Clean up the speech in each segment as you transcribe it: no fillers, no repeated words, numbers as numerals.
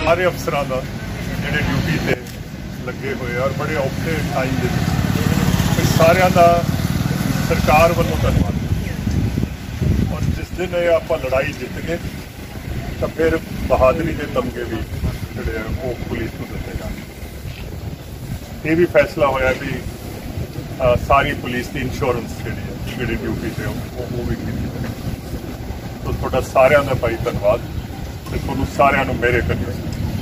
सारे अफसरां दा जिहड़े ड्यूटी ते लगे हुए और बड़े औखे टाइम दे विच सारियां दा सरकार वालों धन्नवाद। और जिस दिन ये आपां लड़ाई जित गए तो फिर बहादरी के तमगे भी जिहड़े वो पुलिस को दिते जाणगे। ये भी फैसला होया भी सारी पुलिस की इंश्योरेंस जिहड़ी ड्यूटी से वो भी की जाए। तो थोड़ा सारियां दा भाई धन्नवाद ते तुहानूं सारियां नूं मेरे कन्नै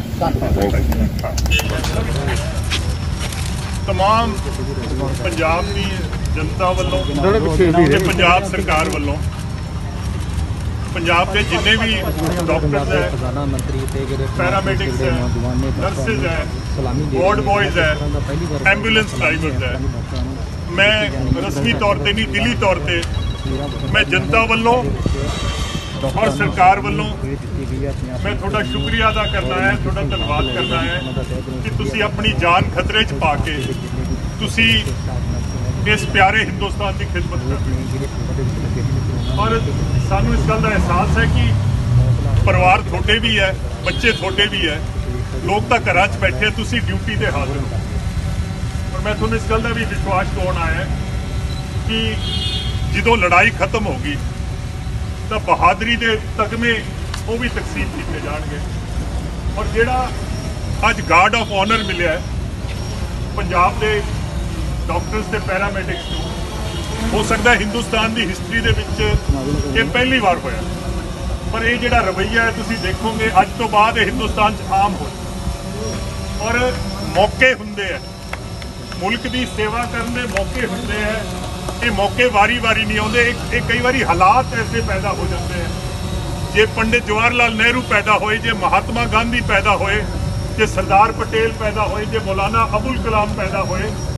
तमाम पंजाब की जनता वालों ते पंजाब सरकार वालों पंजाब के जिन्ने भी डॉक्टर्स है, पैरामेडिक्स है, नर्सिज है, वार्ड बॉयज़ है, एम्बूलेंस ड्राइवर्स है, मैं रस्मी तौर पर नहीं दिली तौर पर मैं जनता वालों और सरकार वालों मैं थोड़ा शुक्रिया अदा करना है, थोड़ा धन्यवाद करना है कि तुसी अपनी जान खतरे च पा के तुसी इस प्यारे हिंदुस्तान की खिदमत कर। और सानू इस गल का एहसास है कि परिवार थोड़े भी है, बच्चे थोड़े भी है, लोग तो घर च बैठे, तुसी ड्यूटी ते हाजिर हो। और मैं थोड़ा इस गल का भी विश्वास दिवाना है कि जो लड़ाई खत्म होगी तो बहादरी के तगमे वो भी तकसीम किए जाएंगे। और जोड़ा अज गार्ड ऑफ ऑनर मिले पंजाब के डॉक्टर्स ते पैरामेडिक्स को, हो सकता है हिंदुस्तान की हिस्टरी के ये पहली बार होया। पर ये जोड़ा रवैया है तुसी देखोगे अज तो बाद हिंदुस्तान आम हो। और मौके हुंदे है, मुल्क की सेवा करने मौके हुंदे है, ये मौके वारी वारी नहीं आते, एक कई बार हालात ऐसे पैदा हो जाते हैं। जे पंडित जवाहर लाल नेहरू पैदा होए, जे महात्मा गांधी पैदा होए, जे सरदार पटेल पैदा होए, जे मौलाना अबुल कलाम पैदा होए,